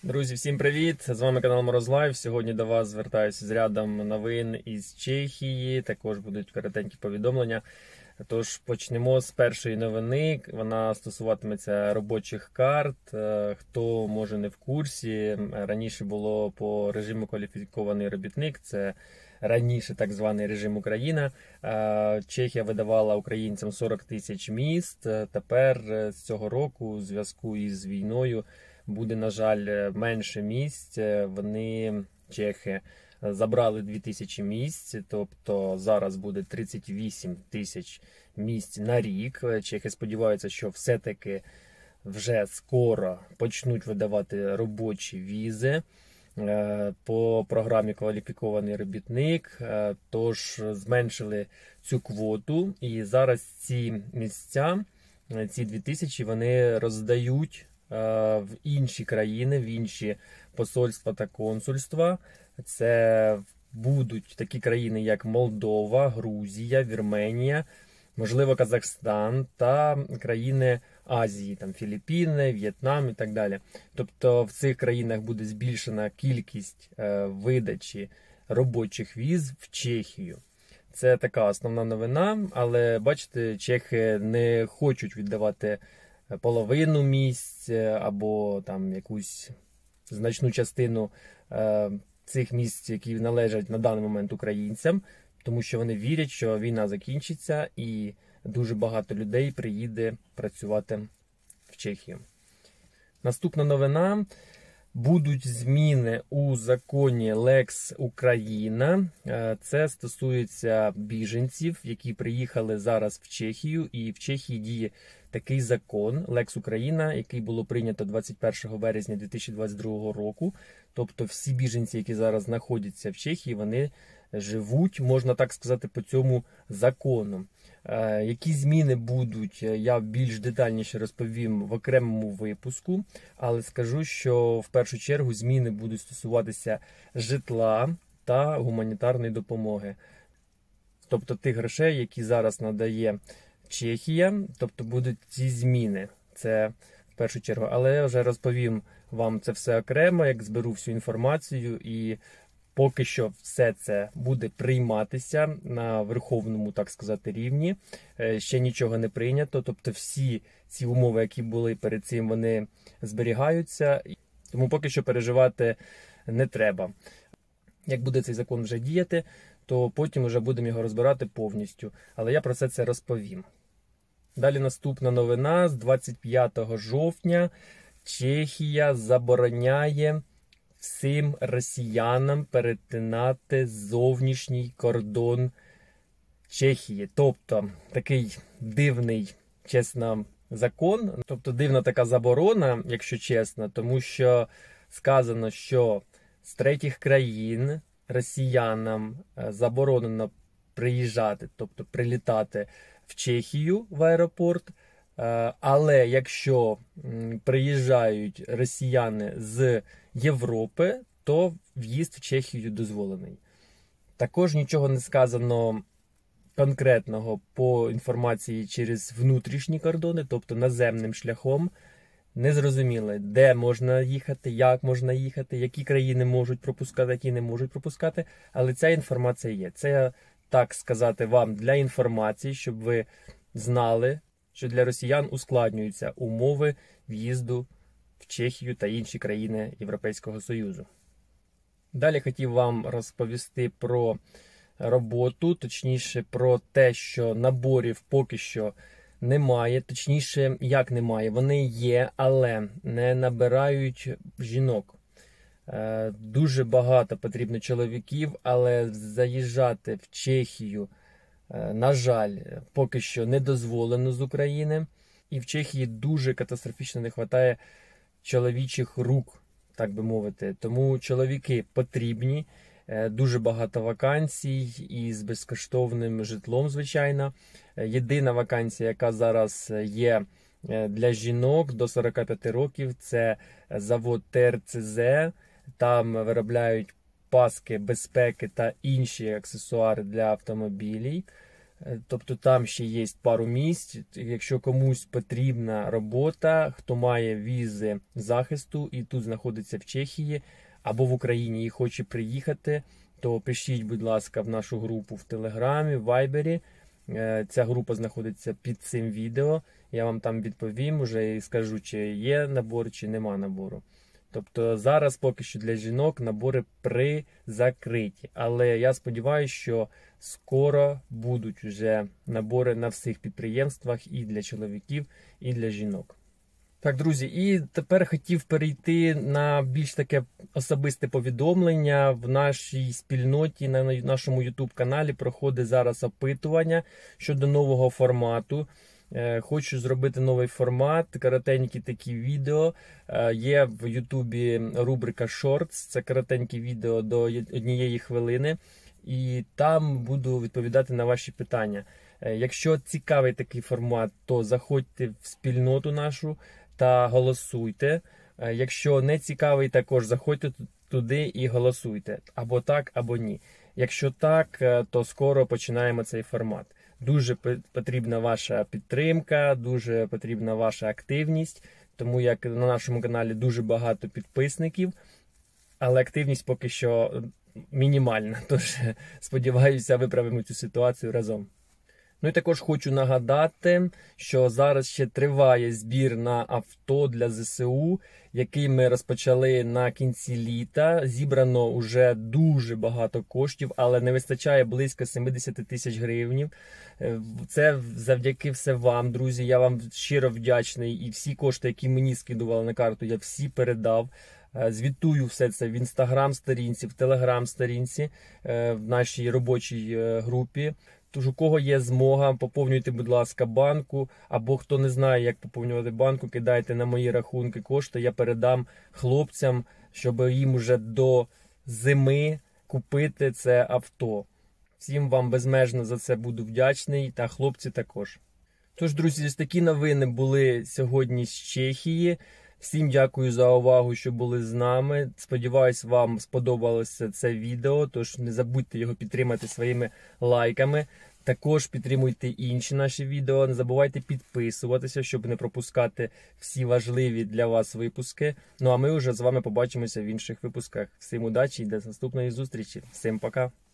Друзі, всім привіт! З вами канал Морозлайв. Сьогодні до вас звертаюся з рядом новин із Чехії. Також будуть коротенькі повідомлення. Тож почнемо з першої новини. Вона стосуватиметься робочих карт. Хто може не в курсі, раніше було по режиму кваліфікований робітник. Це раніше так званий режим Україна. Чехія видавала українцям 40 тисяч місць. Тепер з цього року у зв'язку із війною буде, на жаль, менше місць. Вони, чехи, забрали 2000 місць, тобто зараз буде 38 тисяч місць на рік. Чехи сподіваються, що все-таки вже скоро почнуть видавати робочі візи по програмі «Кваліфікований робітник», тож зменшили цю квоту. І зараз ці місця, ці 2000, вони роздають в інші країни, в інші посольства та консульства. Це будуть такі країни, як Молдова, Грузія, Вірменія, можливо, Казахстан та країни Азії, там Філіппіни, В'єтнам і так далі. Тобто в цих країнах буде збільшена кількість видачі робочих віз в Чехію. Це така основна новина, але бачите, чехи не хочуть віддавати половину місць або там якусь значну частину цих місць, які належать на даний момент українцям, тому що вони вірять, що війна закінчиться і дуже багато людей приїде працювати в Чехію. Наступна новина. Будуть зміни у законі Lex Україна. Це стосується біженців, які приїхали зараз в Чехію. І в Чехії діє такий закон Lex Україна, який було прийнято 21 березня 2022 року. Тобто всі біженці, які зараз знаходяться в Чехії, вони живуть, можна так сказати, по цьому закону. Які зміни будуть, я більш детальніше розповім в окремому випуску, але скажу, що в першу чергу зміни будуть стосуватися житла та гуманітарної допомоги. Тобто тих грошей, які зараз надає Чехія, тобто будуть ці зміни. Це в першу чергу. Але я вже розповім вам це все окремо, як зберу всю інформацію, і поки що все це буде прийматися на верховному, так сказати, рівні. Ще нічого не прийнято, тобто всі ці умови, які були перед цим, вони зберігаються. Тому поки що переживати не треба. Як буде цей закон вже діяти, то потім вже будемо його розбирати повністю. Але я про це розповім. Далі наступна новина. З 25 жовтня Чехія забороняє всім росіянам перетинати зовнішній кордон Чехії. Тобто такий дивний, чесно, закон, тобто дивна така заборона, якщо чесно, тому що сказано, що з третіх країн росіянам заборонено приїжджати, тобто прилітати в Чехію в аеропорт. Але якщо приїжджають росіяни з Європи, то в'їзд в Чехію дозволений. Також нічого не сказано конкретного по інформації через внутрішні кордони, тобто наземним шляхом. Незрозуміло, де можна їхати, як можна їхати, які країни можуть пропускати, які не можуть пропускати. Але ця інформація є. Це, так сказати, вам для інформації, щоб ви знали, що для росіян ускладнюються умови в'їзду в Чехію та інші країни Європейського Союзу. Далі хотів вам розповісти про роботу, точніше про те, що наборів поки що немає. Точніше, як немає, вони є, але не набирають жінок. Дуже багато потрібно чоловіків, але заїжджати в Чехію, на жаль, поки що не дозволено з України. І в Чехії дуже катастрофічно не вистачає чоловічих рук, так би мовити. Тому чоловіки потрібні, дуже багато вакансій із безкоштовним житлом, звичайно. Єдина вакансія, яка зараз є для жінок до 45 років, це завод ТРЦЗ. Там виробляють паски безпеки та інші аксесуари для автомобілів. Тобто там ще є пару місць. Якщо комусь потрібна робота, хто має візи захисту і тут знаходиться в Чехії або в Україні і хоче приїхати, то пишіть, будь ласка, в нашу групу в Телеграмі, в Вайбері. Ця група знаходиться під цим відео. Я вам там відповім уже і скажу, чи є набор, чи нема набору. Тобто зараз поки що для жінок набори призакриті. Але я сподіваюся, що скоро будуть вже набори на всіх підприємствах і для чоловіків, і для жінок. Так, друзі, і тепер хотів перейти на більш таке особисте повідомлення. В нашій спільноті, на нашому YouTube-каналі проходить зараз опитування щодо нового формату. Хочу зробити новий формат, коротенькі такі відео. Є в Ютубі рубрика Shorts, це коротенькі відео до 1 хвилини. І там буду відповідати на ваші питання. Якщо цікавий такий формат, то заходьте в спільноту нашу та голосуйте. Якщо не цікавий, також заходьте туди і голосуйте. Або так, або ні. Якщо так, то скоро починаємо цей формат. Дуже потрібна ваша підтримка, дуже потрібна ваша активність, тому як на нашому каналі дуже багато підписників, але активність поки що мінімальна, тож сподіваюся, виправимо цю ситуацію разом. Ну і також хочу нагадати, що зараз ще триває збір на авто для ЗСУ, який ми розпочали на кінці літа. Зібрано вже дуже багато коштів, але не вистачає близько 70 тисяч гривень. Це завдяки все вам, друзі. Я вам щиро вдячний. І всі кошти, які мені скидували на карту, я всі передав. Звітую все це в інстаграм-сторінці, в телеграм-сторінці, в нашій робочій групі. Тож у кого є змога, поповнюйте, будь ласка, банку, або хто не знає, як поповнювати банку, кидайте на мої рахунки кошти, я передам хлопцям, щоб їм уже до зими купити це авто. Всім вам безмежно за це буду вдячний, та хлопці також. Тож, друзі, ось такі новини були сьогодні з Чехії. Всім дякую за увагу, що були з нами. Сподіваюсь, вам сподобалося це відео, тож не забудьте його підтримати своїми лайками. Також підтримуйте інші наші відео, не забувайте підписуватися, щоб не пропускати всі важливі для вас випуски. Ну а ми вже з вами побачимося в інших випусках. Всім удачі і до наступної зустрічі. Всім пока!